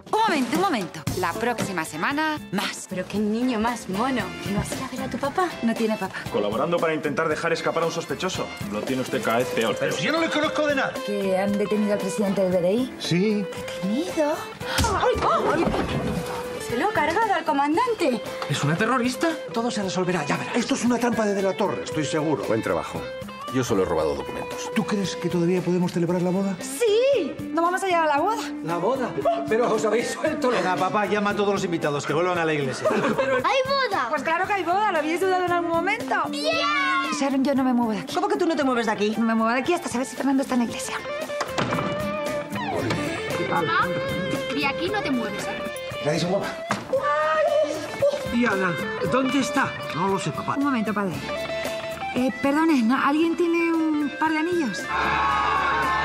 Un momento. La próxima semana, más. Pero qué niño más mono. ¿No vas a ir a ver a tu papá? No tiene papá. Colaborando para intentar dejar escapar a un sospechoso. Lo tiene usted cada vez peor. Pero si yo no le conozco de nada. ¿Que han detenido al presidente del BDI? Sí. ¿Detenido? ¡Ay! Se lo ha cargado al comandante. ¿Es una terrorista? Todo se resolverá, ya verás. Esto es una trampa de la Torre, estoy seguro. Buen trabajo. Yo solo he robado documentos. ¿Tú crees que todavía podemos celebrar la boda? ¡Sí! ¿No vamos a llegar a la boda? ¿La boda? Pero os habéis suelto. Venga, papá, llama a todos los invitados que vuelvan a la iglesia. ¡Hay boda! Pues claro que hay boda. ¿Lo habíais dudado en algún momento? ¡Yeah! Sharon, yo no me muevo de aquí. ¿Cómo que tú no te mueves de aquí? No me muevo de aquí hasta saber si Fernando está en la iglesia. Mamá, de aquí no te mueves, ¿eh? ¿La dice guapa? ¿Y Ana? ¿Dónde está? No lo sé, papá. Un momento, padre. Perdone, ¿no? ¿Alguien tiene un par de anillos?